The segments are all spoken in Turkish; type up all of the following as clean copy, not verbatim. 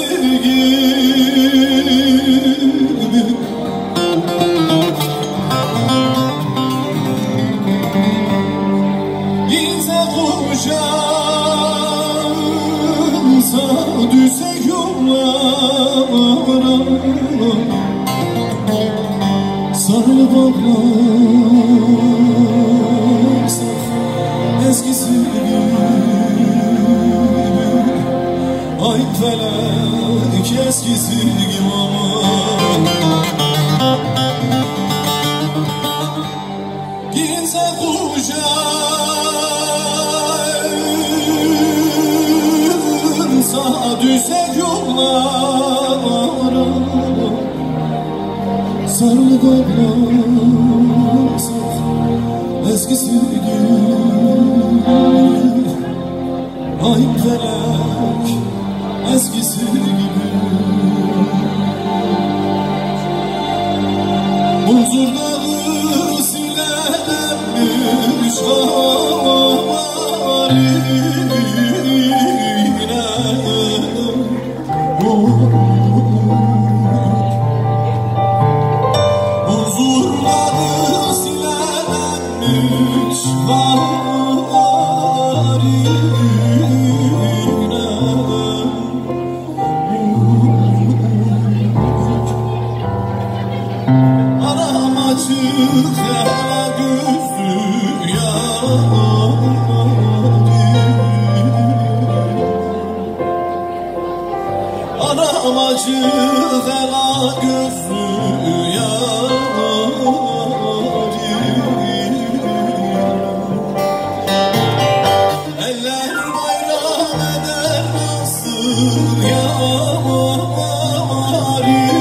sevgilim. Gitse kuşansa düşse yollara, sarılıp ağlarsak eskisi gibi. Ay felek eskisi gibi aman. Gitse kuşansa düşsek yollara, sarılıp ağlarsak eskisi gibi. Ay felek eskisi gibi. Huzur dağı silenmiş haline, huzur dağı silenmiş anam açık hele gözü yarim, anam açık hele gözü yarim. Eller bayram eder nasıl yarim,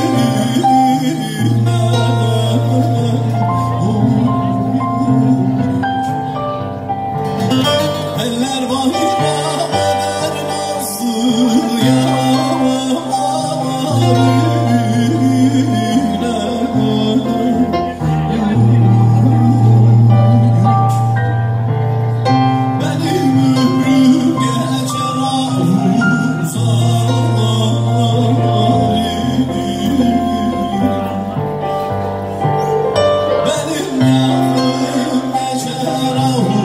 eller bayram eder nasıl yarim. Benim ömrüm geçer zalim, benim yavrum geçer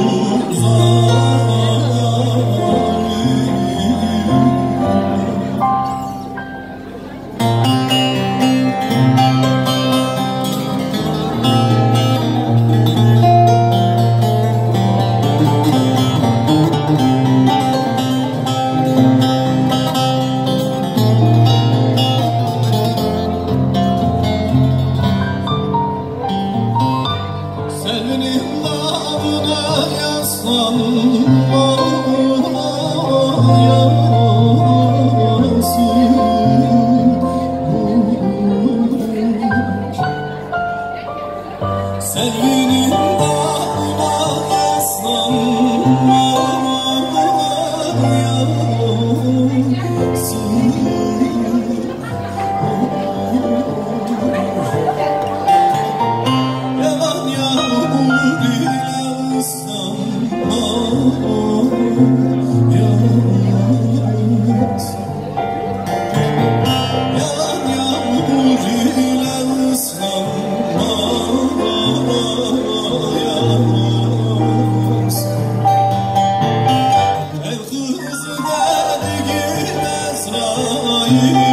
sevinin dağına yaslanma yasın. Sevinin dağına yaslanma yasın. Yalan yağmur ile ıslanma yasın. Yalan yağmur ile ıslanma yasın. El kızı dedi Azrail,